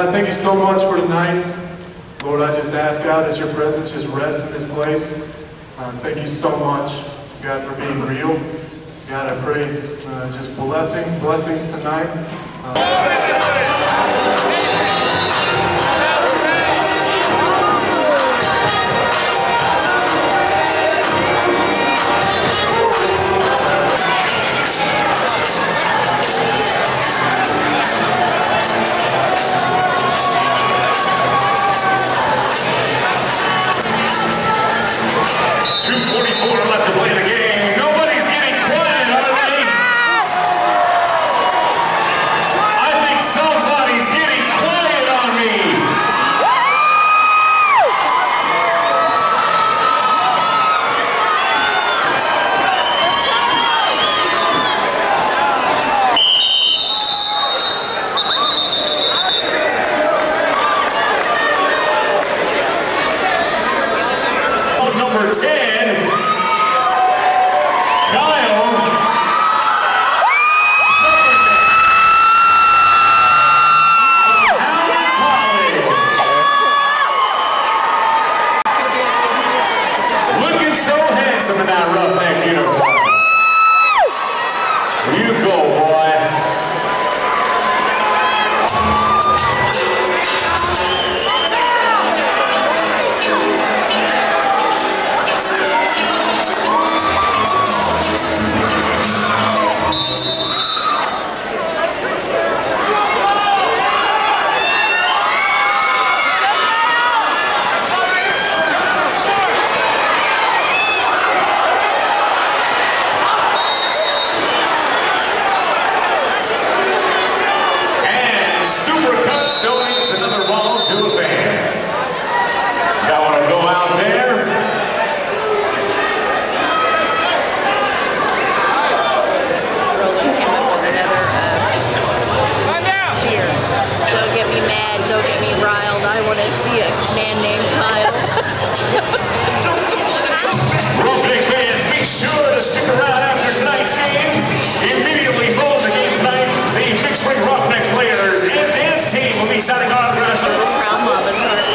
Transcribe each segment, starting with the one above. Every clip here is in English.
God, thank you so much for tonight. Lord, I just ask, God, that your presence just rests in this place. Thank you so much, God, for being real. God, I pray just blessings tonight. Left to play the game. Nobody's getting quiet, are they? I think somebody's getting quiet on me. Number 10. Some of that roughneck uniform. You go, boy. Donates another ball to a fan. Y'all want to go out there? Roland came up with another cheers. Don't get me mad, don't get me riled. I want to see a man named Kyle. Roughneck fans, be sure to stick around after tonight's game. Immediately following the game tonight, the Big Spring Roughneck players and dance team will be signing autographs. Proud mom and heart.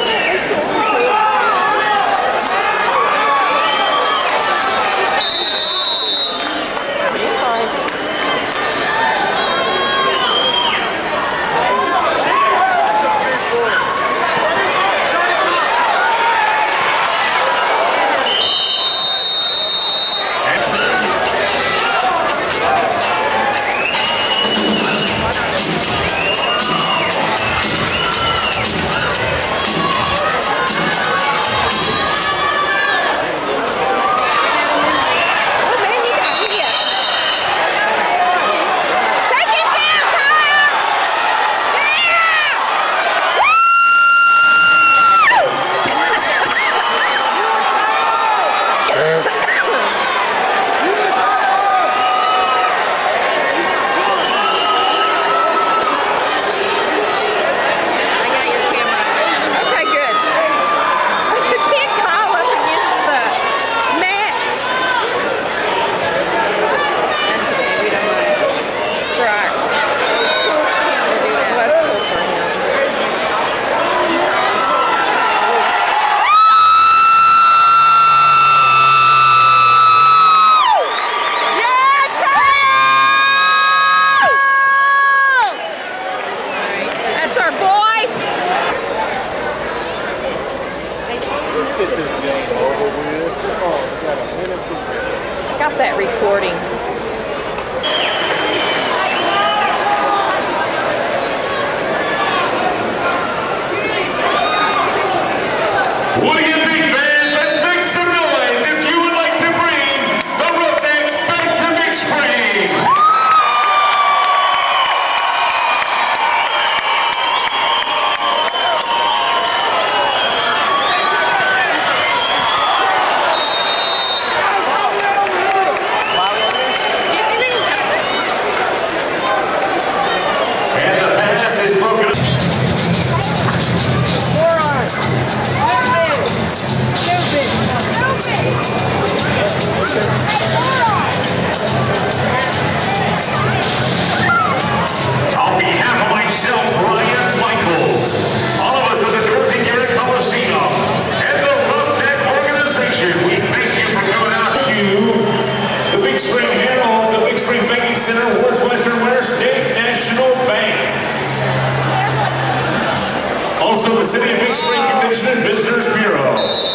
Got that recording. What do you think, fans? Let's make some noise if you would like to bring the Roughnecks back to Big Spring. Give me the Spring Herald, the Big Spring Banking Center, Wards Western Winter State National Bank. Also the City of Big Spring Convention and Visitors Bureau.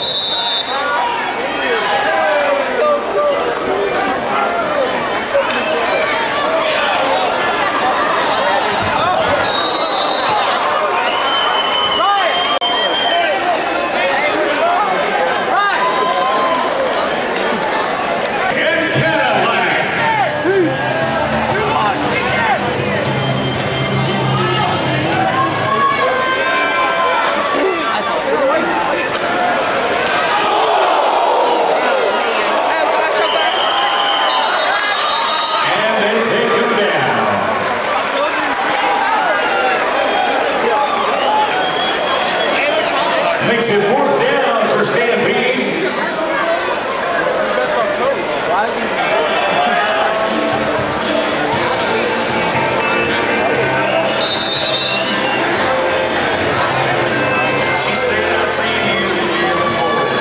Makes it 4th down for Stampede. She said, I seen you here before.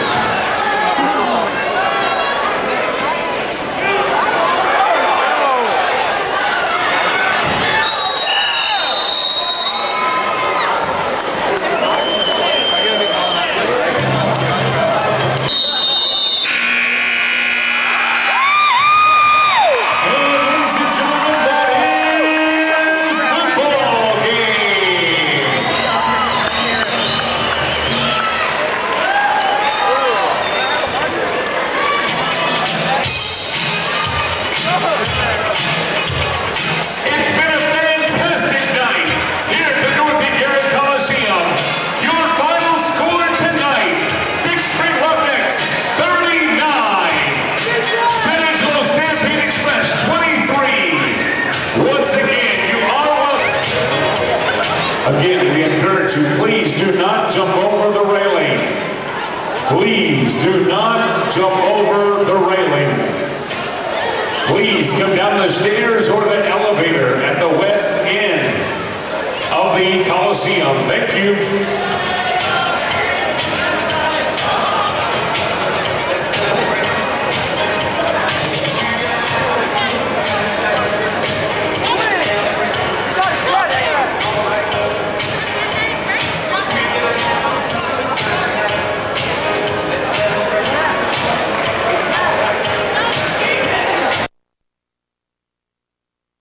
It's been a fantastic night here at the Dorothy Garrett Coliseum. Your final score tonight, Big Spring Roughnecks 39, San Angelo Stampede Express 23. Once again, you are welcome. Again, we encourage you, please do not jump over the railing. Please do not jump over the railing. Please come down the stairs or the elevator at the west end of the Coliseum. Thank you.